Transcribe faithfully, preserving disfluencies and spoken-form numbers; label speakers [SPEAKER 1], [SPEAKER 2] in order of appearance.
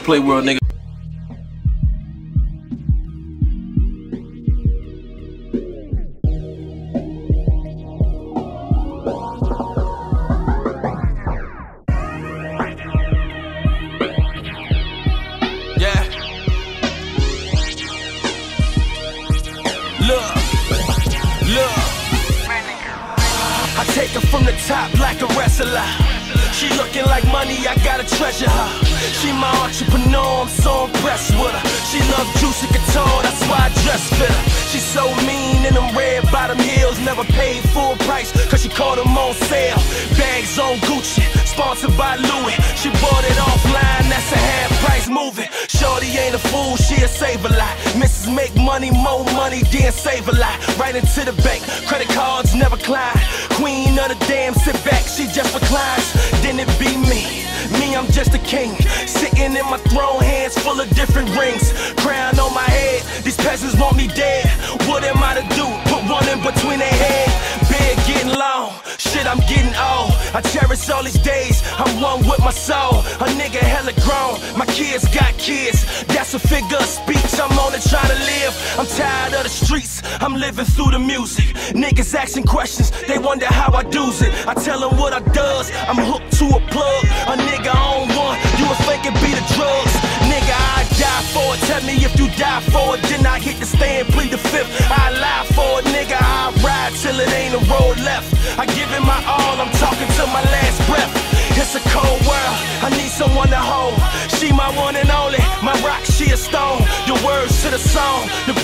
[SPEAKER 1] play world, nigga.
[SPEAKER 2] I take her from the top like a wrestler. She looking like money, I gotta treasure her. She my entrepreneur, I'm so impressed with her. She love juicy couture, that's why I dress fit her. She so mean in them red bottom heels, never paid full price, cause she caught them on sale. Bags on Gucci, sponsored by Louis. She bought it offline, that's a half price movie. Shorty ain't a fool, she a save a lot. Missus make money, more money, then save a lot. Right into the bank, credit cards never climb. Queen of the damn, sit back, she just reclines. Then it be me, me I'm just a king. Sitting in my throne, hands full of different rings. Crown on my head, these peasants want me dead. What am I to do? Put one in between their head. Beard getting long, shit I'm getting old. I cherish all these days, I'm one with my soul. A nigga hella grown, my kids got kids. That's a figure of speech, I'm on it trying to live. I'm tired of the streets, I'm living through the music. Niggas asking questions, they wonder how I do's it. I tell them what I does, I'm hooked to a plug. A nigga on one, you a fake it be the drugs. Nigga, I die for it, tell me if you die for it. Then I hit the stand, plead the fifth. I lie for it, nigga, I ride till it ain't a road left. I give it my all, I'm talking to my last breath. It's a cold world, I need someone to hold. She my one and only, my rock, she a stone. The words to the song, the